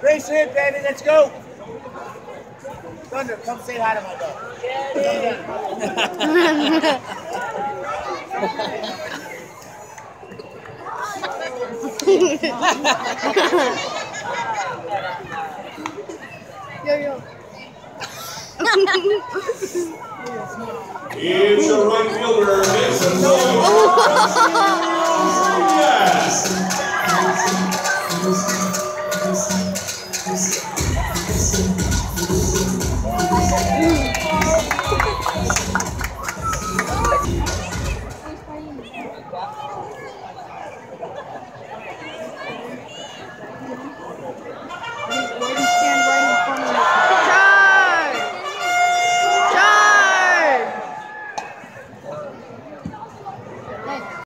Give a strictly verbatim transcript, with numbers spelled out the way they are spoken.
Race in, baby. Let's go. Thunder, come say hi to my dog. Yo, yo. Here's your right fielder, Mason Williams. Yes.